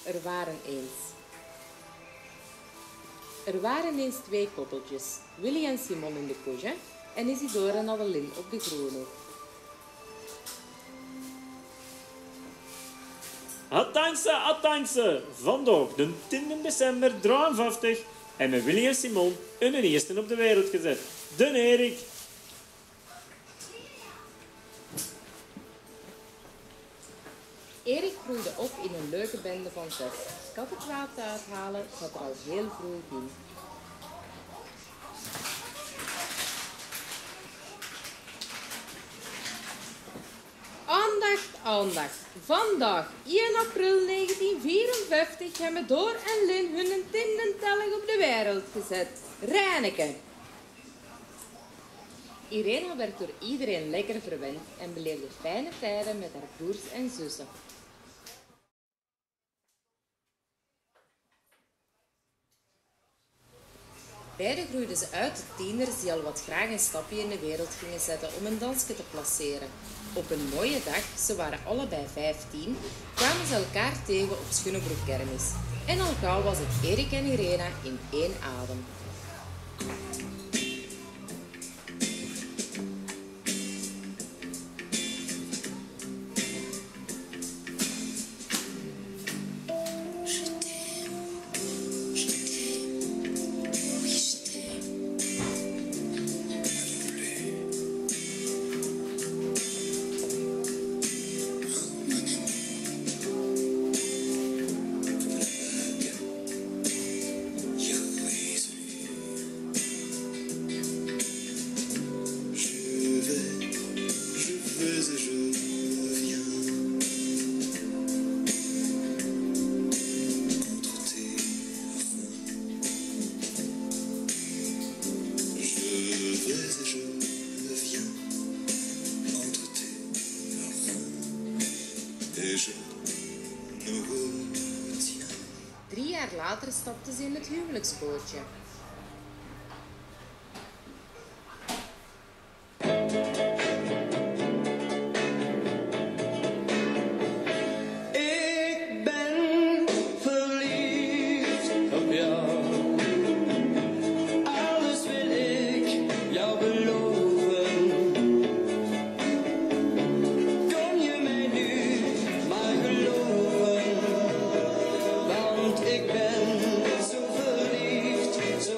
Er waren eens. Er waren eens twee koppeltjes, Willy en Simon in de Courgette en Isidore en Adeline op de Groene. Attentie! Vandaag, de 10 december 53, hebben Willy en Simon hun eerste op de wereld gezet. De Erik. Erik groeide op in een leuke bende van 6. Kattenkwaad uithalen zat er al heel vroeg in. Aandacht. Vandaag, 1 april 1954, hebben Door en Lin hun tindentelling op de wereld gezet. Reineke. Irena werd door iedereen lekker verwend en beleefde fijne tijden met haar broers en zussen. Beiden groeiden ze uit tot tieners die al wat graag een stapje in de wereld gingen zetten om een dansje te placeren. Op een mooie dag, ze waren allebei 15, kwamen ze elkaar tegen op Schunnebroek kermis. En al gauw was het Erik en Irena in één adem. Later stapten ze in het huwelijksbootje. Ik ben verliefd op jou. Alles wil ik jou beloven. Kon je mij nu maar geloven? Want ik ben zo verliefd, zo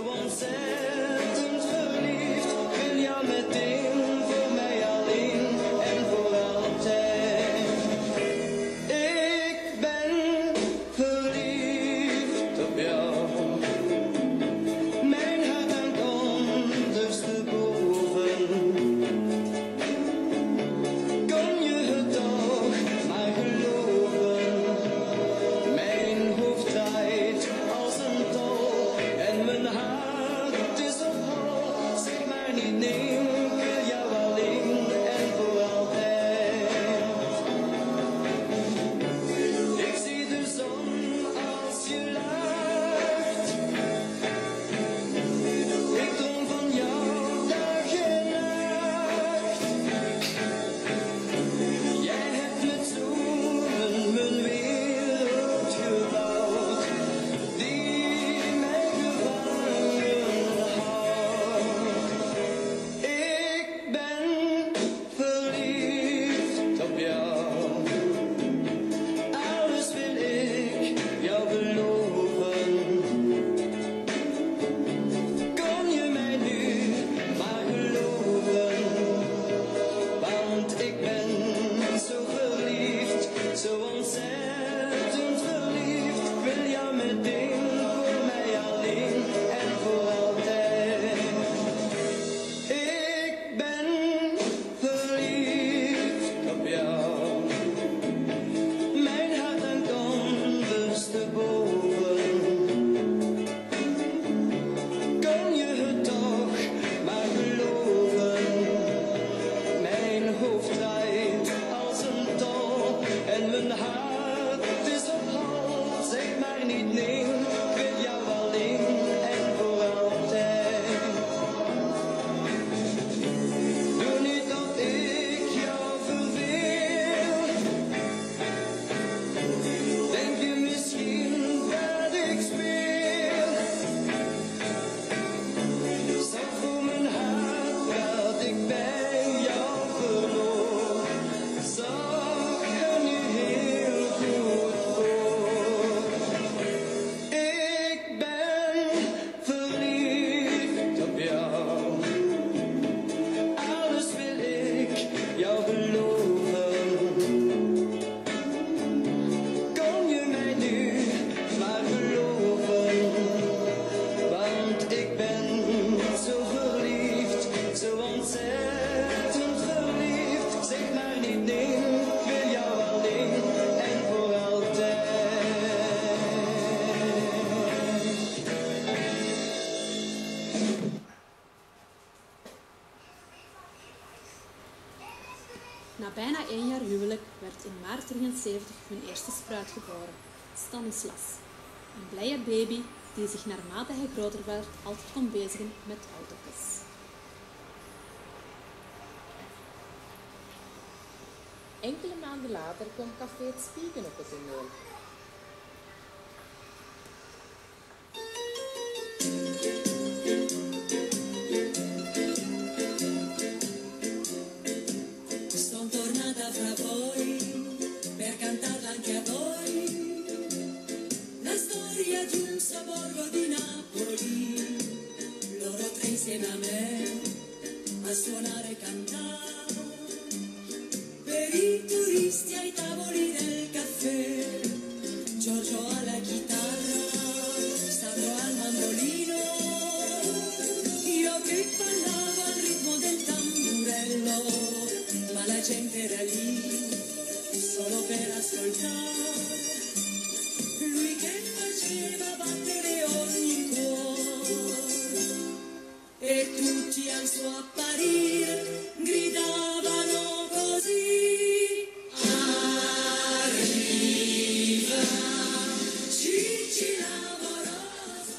Na bijna 1 jaar huwelijk werd in maart 73 hun eerste spruit geboren, Stanislas. Een blije baby die zich naarmate hij groter werd altijd kon bezigen met autootjes. Enkele maanden later kwam Café Het Spieken op het toneel. Son tornata fra voi per cantarla anche a voi. La storia di un sobborgo di Napoli. Loro tre insieme a me a suonare e cantare. Per i turisti ai tavoli del caffè. Giorgio alla chitarra, Sandro al mandolino. Io che ballavo al ritmo del tamburello. Ma la gente era lì solo per ascoltare. Lui che faceva battere ogni cuore e tutti al suo apparire gridavano così. Arriva Gigi Lamoroso.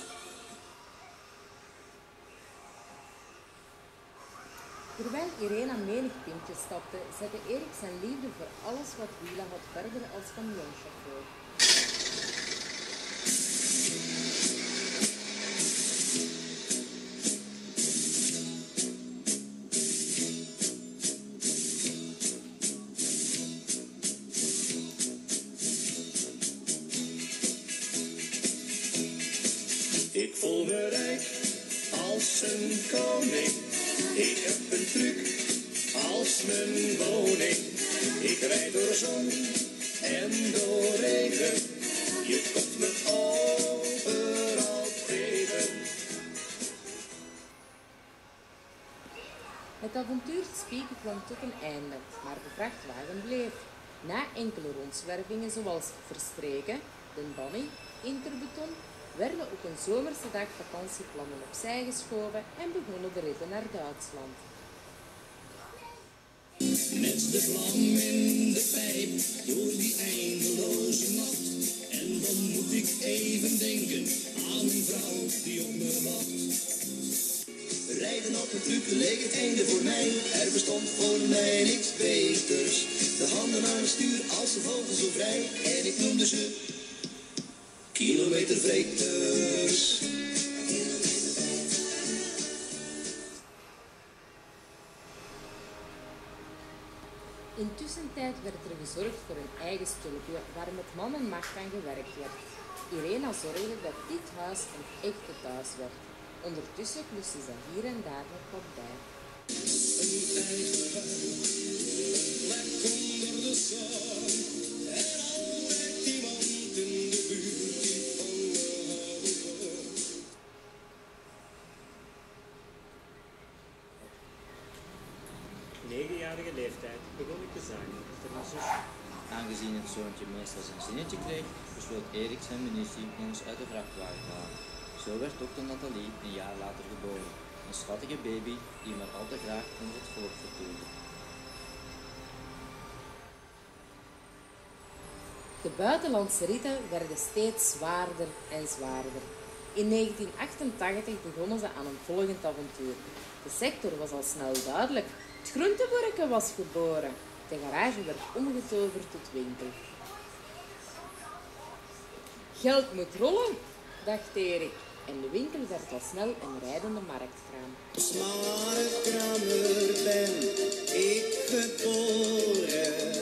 Terwijl Irene aan menig pintje stapte, zette Erik zijn liefde voor alles wat wielen had verder als camionchauffeur. Ik voel me rijk als een koning. Ik heb een truc als mijn woning. Ik rijd door zon en door regen. Je komt me overal tegen. Het avontuur te Spieken kwam tot een einde, maar de vrachtwagen bleef. Na enkele rondzwervingen zoals Verstreken, Den Banny, Interbeton, werden op een zomerse dag vakantieplannen opzij geschoven en begonnen de ritten naar Duitsland. Met de vlam in de pijp door die eindeloze nacht. En dan moet ik even denken aan een vrouw die op me wacht. Rijden op een truc leek het einde voor mij. Er bestond voor mij niks beters. De handen aan het stuur als de vogel zo vrij. En ik noemde ze kilometervreters. Intussen werd er gezorgd voor een eigen stulpje waar met man en macht aan gewerkt werd. Irena zorgde dat dit huis een echte thuis werd. Ondertussen kluste ze hier en daar nog wat bij. Een eigen huis, een plek onder de zon. En altijd iemand in de buurt die van me houdt. 9-jarige leeftijd begon ik te zagen achter mijn zus. Aangezien het zoontje meestal zijn zinnetje kreeg, besloot Erik zijn munitie nog eens uit de vrachtwagen te halen. Zo werd dokter Nathalie een jaar later geboren. Een schattige baby die maar al te graag onder het volk vertoefde. De buitenlandse ritten werden steeds zwaarder en zwaarder. In 1988 begonnen ze aan een volgend avontuur. De sector was al snel duidelijk. Het groentewerken was geboren. De garage werd omgetoverd tot winkel. Geld moet rollen, dacht Erik. En de winkel werd al snel een rijdende marktkraam. Marktkramer ben ik geboren.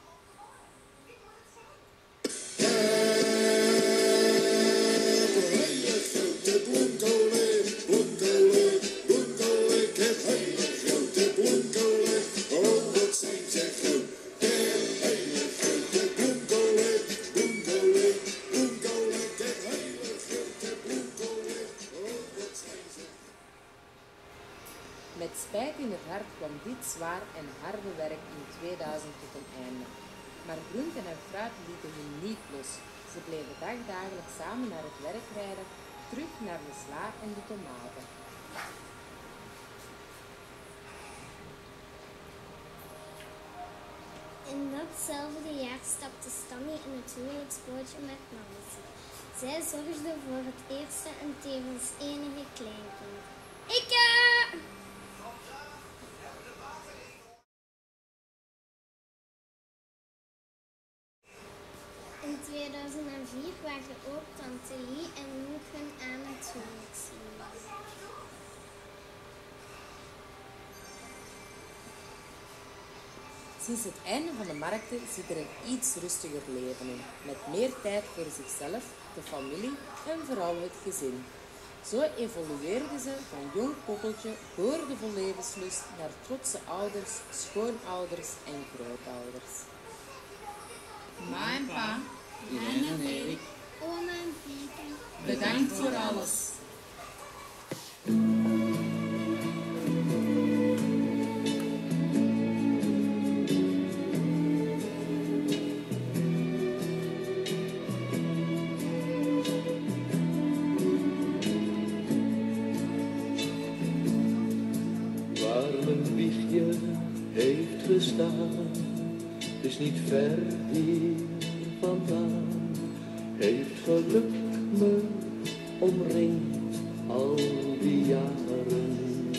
Met spijt in het hart kwam dit zwaar en harde werk in 2000 tot een einde. Maar groenten en fruit lieten hun niet los. Ze bleven dagdagelijks samen naar het werk rijden, terug naar de sla en de tomaten. datzelfde jaar stapte Stanny in het huwelijksbootje met Nancy. Zij zorgde voor het eerste en tevens enige kleinkind. Ikke! In 2004 waren ook tante Lie en Loeken aan het huwelijksleven. Sinds het einde van de markten zit er een iets rustiger leven in, met meer tijd voor zichzelf, de familie en vooral het gezin. Zo evolueerden ze van jong koppeltje boordevol levenslust naar trotse ouders, schoonouders en grootouders. Ma en pa, Irene en Erik. Oma en Pieke. bedankt voor alles. Waar mijn wiegje heeft gestaan, is niet ver hier vandaan. Heeft geluk me omringd al die jaren.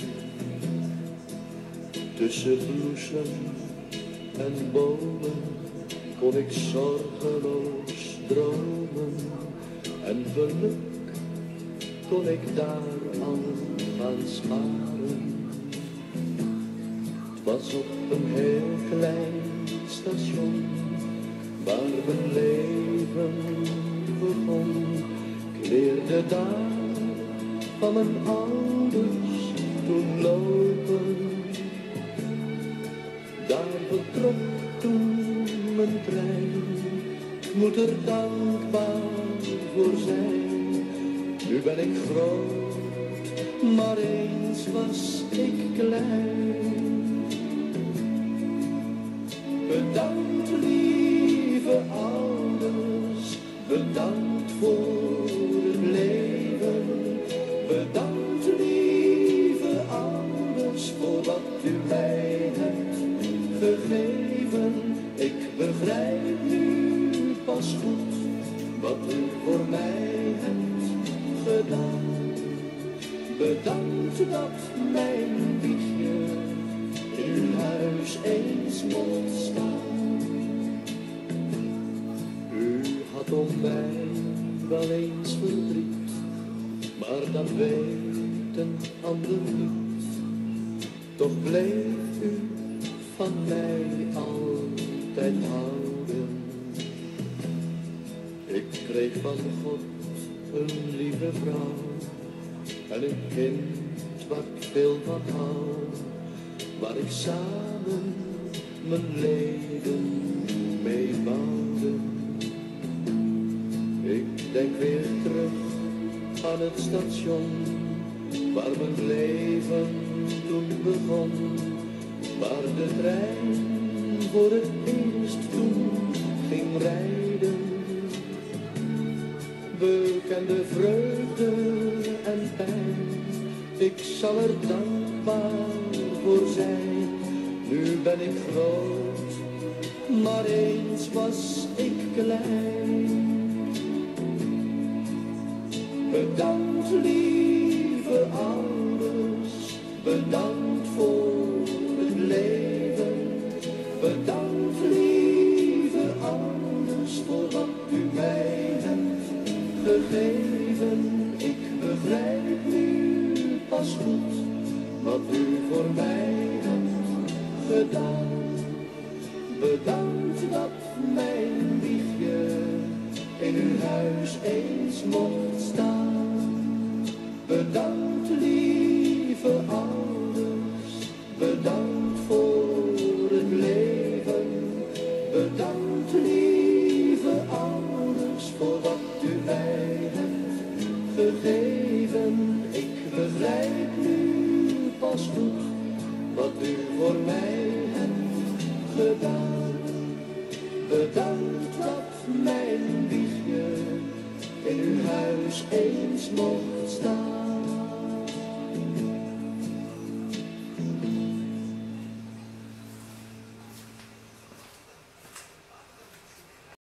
Tussen bloesem en bomen kon ik zorgeloos dromen. En geluk kon ik daar al gaan sparen. Het was op een heel klein station waar mijn leven begon. Ik leerde daar van mijn ouders toen lopen. Daar vertrok toen mijn trein. Ik moet er dankbaar voor zijn. Nu ben ik groot, maar eens was ik klein. Bedankt lieve ouders, bedankt voor het leven. Bedankt lieve ouders voor wat u mij hebt gegeven. Ik begrijp nu pas goed wat u voor mij hebt gedaan. Bedankt dat mijn wiegje in uw huis eens mocht staan. U had om mij wel eens verdriet, maar dat weet een ander niet. Toch bleef u van mij altijd houden. Ik kreeg van God een lieve vrouw en een kind waar ik veel van hou, waar ik samen mijn leven mee bouwde. Ik denk weer terug aan het station waar mijn leven toen begon, waar de trein voor het eerst toen ging rijden. We kenden vreugde en pijn, ik zal er dankbaar voor zijn. Nu ben ik groot, maar eens was ik klein. Bedankt lieve ouders, bedankt voor het leven. Bedankt lieve ouders voor wat u mij hebt gegeven. Ik begrijp nu pas goed wat u voor mij hebt gedaan. Bedankt dat mijn wiegje in uw huis eens mocht staan. Bedankt lieve ouders, bedankt voor het leven. Bedankt lieve ouders voor wat u mij hebt gegeven. Ik begrijp nu pas goed wat u voor mij